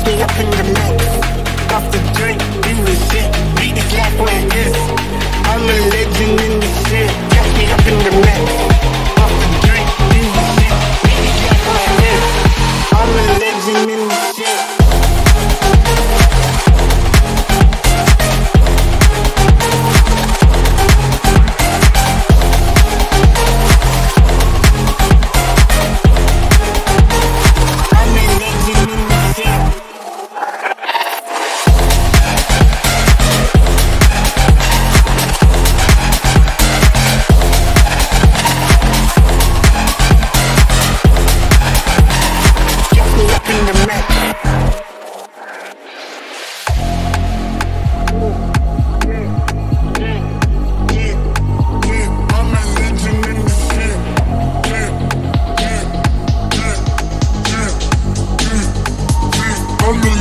me up in the mix. Off the drink, do the shit. Beat the slap like this. I'm a legend in the shit. Got me up in the mix. Off the drink, do the shit. Beat the slap like this. I'm a legend in the shit. I'm